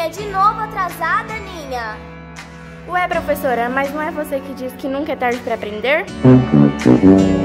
Aninha, de novo atrasada, Aninha? Ué, professora, mas não é você que disse que nunca é tarde para aprender?